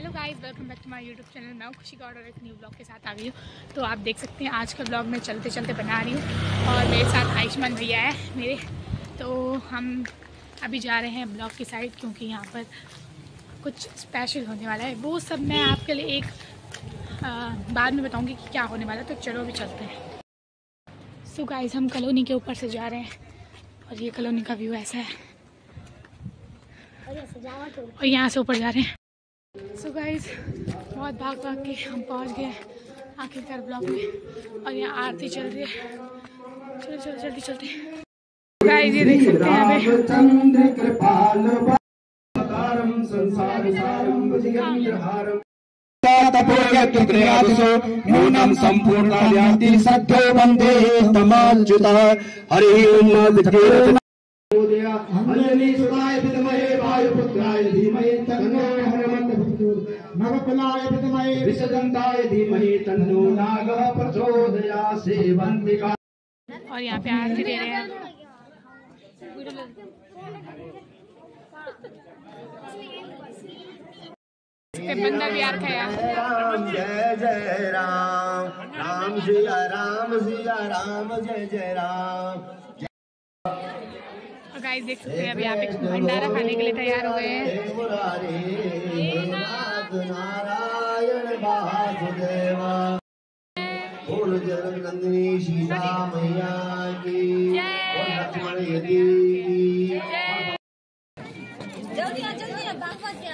Hello guys, welcome back to my YouTube channel. मैं खुशी गौड़ और एक न्यू ब्लॉग के साथ आ गई हूँ। तो आप देख सकते हैं आज का ब्लॉग मैं चलते चलते बना रही हूँ और मेरे साथ आयुष्मान भैया है मेरे। तो हम अभी जा रहे हैं ब्लॉग की साइड क्योंकि यहाँ पर कुछ स्पेशल होने वाला है। वो सब मैं आपके लिए एक बाद में बताऊँगी कि क्या होने वाला है। तो चलो अभी चलते हैं। सो गाइस, हम कॉलोनी के ऊपर से जा रहे हैं और ये कॉलोनी का व्यू ऐसा है और यहाँ से ऊपर जा रहे हैं। सो गाइस, बहुत भाग भाग के हम पहुँच गए आखिरकार ब्लॉक में और यहाँ आरती चल रही है। चलो चलो जल्दी चलते हैं। गाइस ये देख सकते हैं न्यूनम संपूर्णायाति सद्यो वंदे तमाच्युता हरि ओम अंजनी सुताय विद्महे वायुपुत्राय धीमहि तन्नो नवकलाय विद्महे विषदन्ताय धीमहि तन्नो नागः प्रचोदयात् सेवन्तिका। और यहाँ पे आरती दे रहे हैं। बंदा भी आ रखा है। राम जय जय राम, राम सिया राम जय जय राम। गाइस देख सकते हैं अभी आप एक भंडारा खाने के लिए तैयार हो गए हैं। नारायण वासुदेवा बोल जगन्नंदिनी सीता मैया की और लक्ष्मण यदि जल्दी आ भागवत क्या।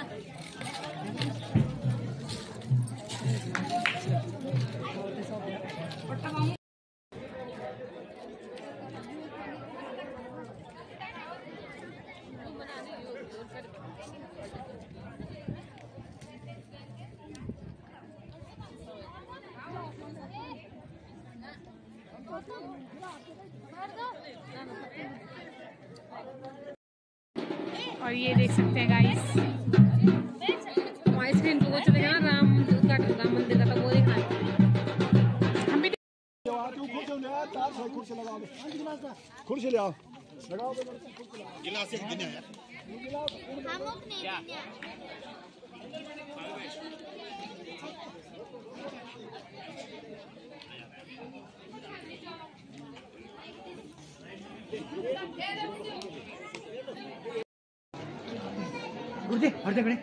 और ये देख सकते हैं गाइस, आइसक्रीम तो वो चलेगा ना, राम मंदिर का तो वो दिखा। हम भी खुर्सी ले आओ गिलास एक दिन है गुरुजी हट जा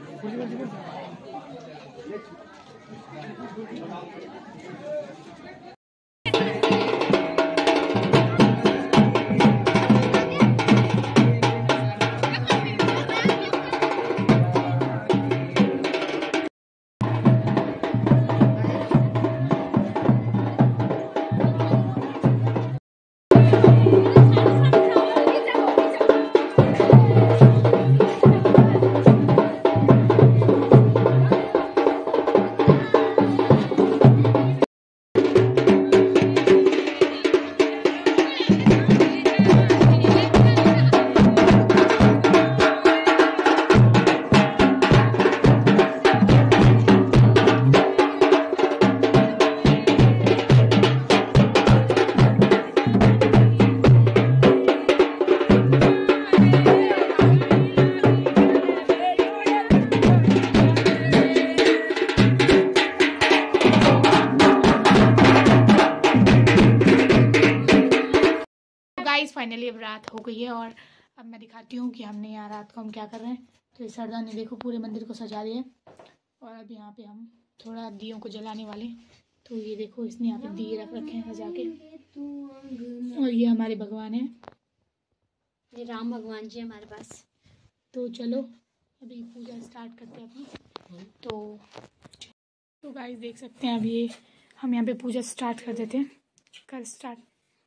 फाइनली अब रात हो गई है और अब मैं दिखाती हूँ कि हमने यहाँ रात को हम क्या कर रहे हैं। तो इस सरदार ने देखो पूरे मंदिर को सजा दिया है और अब यहाँ पे हम थोड़ा दियों को जलाने वाले। तो ये देखो इसने यहाँ पे दिए रख रखे हैं सजा के। और ये हमारे भगवान हैं, ये राम भगवान जी हमारे पास। तो चलो अभी पूजा स्टार्ट करते हैं अपनी। तो गाइस देख सकते हैं अभी हम यहाँ पे पूजा स्टार्ट कर देते हैं। कर स्टार्ट।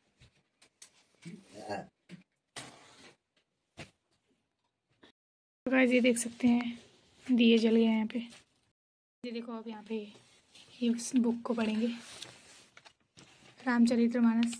गाइस ये देख सकते हैं दिए जल गए हैं यहाँ पे। ये देखो अब यहाँ पे ये उस बुक को पढ़ेंगे, रामचरितमानस।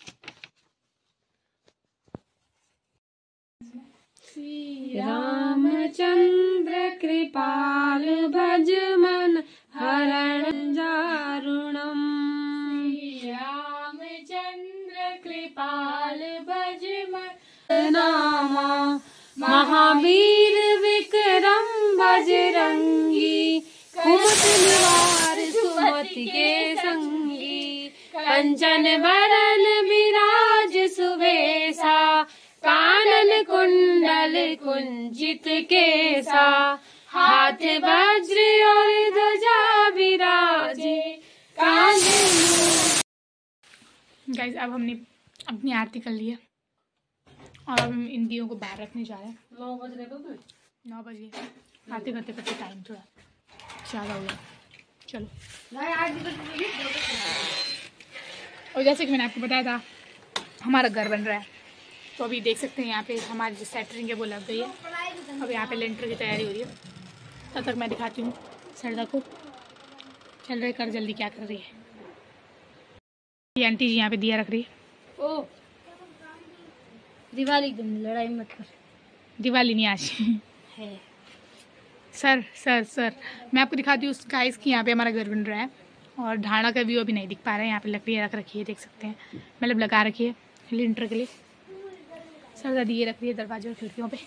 श्री रामचंद्र कृपाल भज मन हरण जारुणम। श्री रामचंद्र कृपाल भज मन नामा महावीर विक्रम बजरंगी। रंगी, कुमत निवार सुमति के संगी। कंचन बरन विराज सुबेसा, कानन कुंडल कुंचित केसा। हाथ वज्र और ध्वजा विराजे, गाइस अब हमने अपनी आरती कर ली है और अब हम इन दियों को बाहर रखने जा रहे हैं। 9 बज रहे थे। 9 बजे आरती करते करते टाइम थोड़ा ज़्यादा हो गया। चलो, और जैसे कि मैंने आपको बताया था हमारा घर बन रहा है, तो अभी देख सकते हैं यहाँ पे हमारी जो सेटरिंग है वो लग गई है। अब यहाँ पे लेंटर की तैयारी हो रही है। तब तक मैं दिखाती हूँ सरदा को चल रहे कर जल्दी क्या कर रही है। ये आंटी जी यहाँ पे दिया रख रही है। ओ दिवाली दिन लड़ाई मत कर। दिवाली नहीं आज है। सर मैं आपको दिखाती हूँ गाइस कि यहाँ पे हमारा घर बन रहा है और ढाणा का व्यू अभी नहीं दिख पा रहा है। यहाँ पे लकड़ी रख रखी है, देख सकते हैं, मतलब लगा रखी है लिंटर के लिए। सरदा दिए रख रही है दरवाजे और खिड़कियों पे।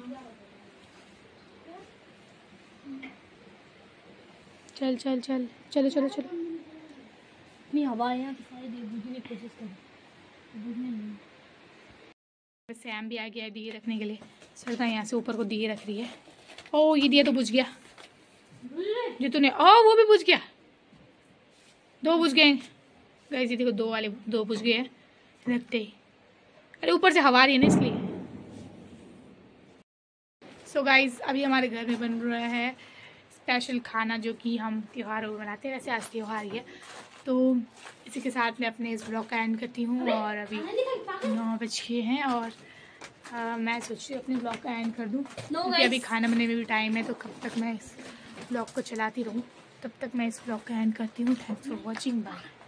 चल चल चल चलो चलो चलो। नहीं हवा है यहाँ की सारी बुझने की कोशिश कर, बुझने नहीं। सैम भी आ गया है दिए रखने के लिए। सरदा यहाँ से ऊपर को दिए रख रही है। ओ ये दिया तो बुझ गया जो तूने, ओ वो भी बुझ गया। 2 बुझ गए गाइस, ये देखो 2 बुझ गए हैं रखते ही। अरे ऊपर से हवा आ रही है ना इसलिए। सो गाइस अभी हमारे घर में बन रहा है स्पेशल खाना जो कि हम त्योहार मनाते हैं। वैसे आज त्योहार ही है, तो इसी के साथ मैं अपने इस ब्लॉग का एंड करती हूँ। और अभी 9 बज गए हैं और मैं सोच रही हूँ अपने ब्लॉग का एंड कर दूँ क्योंकि अभी खाना बनाने में भी टाइम है। तो कब तक मैं इस ब्लॉग को चलाती रहूँ, तब तक मैं इस ब्लॉग का एंड करती हूँ। Thanks for watching, bye.